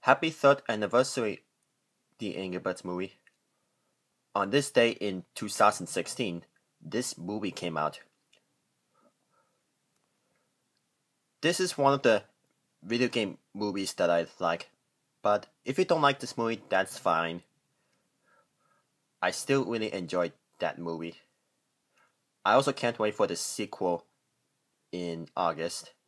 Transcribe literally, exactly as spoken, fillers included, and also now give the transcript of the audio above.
Happy third anniversary, the Angry Birds movie. On this day in two thousand sixteen, this movie came out. This is one of the video game movies that I like, but if you don't like this movie, that's fine. I still really enjoyed that movie. I also can't wait for the sequel in August.